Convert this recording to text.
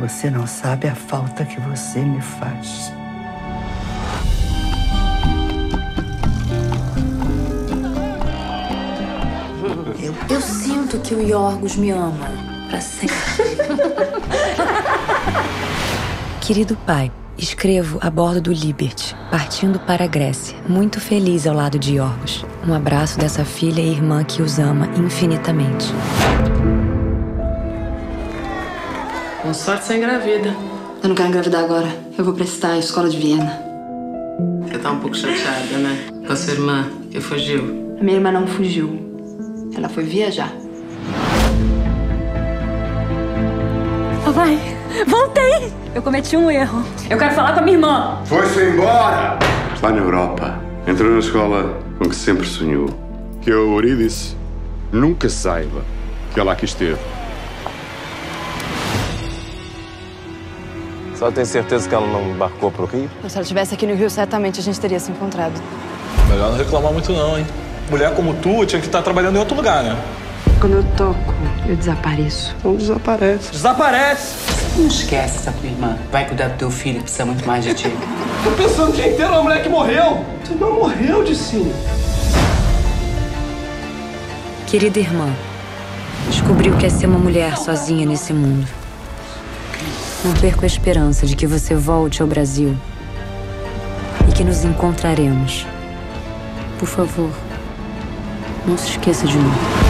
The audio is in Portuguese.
Você não sabe a falta que você me faz. Eu sinto que o Yorgos me ama pra sempre. Querido pai, escrevo a bordo do Liberty, partindo para a Grécia, muito feliz ao lado de Yorgos. Um abraço dessa filha e irmã que os ama infinitamente. Com sorte você engravida. Eu não quero engravidar agora. Eu vou prestar a escola de Viena. Você tá um pouco chateada, né? Com a sua irmã, que fugiu. A minha irmã não fugiu. Ela foi viajar. Papai, voltei! Eu cometi um erro. Eu quero falar com a minha irmã. Foi-se embora! Está na Europa. Entrou na escola com que sempre sonhou. Que a Eurídice nunca saiba que ela aqui esteve. Só tem certeza que ela não embarcou pro Rio? Se ela estivesse aqui no Rio, certamente a gente teria se encontrado. Melhor não reclamar muito não, hein? Mulher como tu tinha que estar trabalhando em outro lugar, né? Quando eu toco, eu desapareço. Não desaparece. Desaparece! Não esquece essa tua irmã. Vai cuidar do teu filho, que precisa muito mais de ti. Tô pensando o dia inteiro na mulher que morreu. Você não morreu, Dicinho. Querida irmã, descobri o que é ser uma mulher sozinha nesse mundo. Não perco a esperança de que você volte ao Brasil e que nos encontraremos. Por favor, não se esqueça de mim.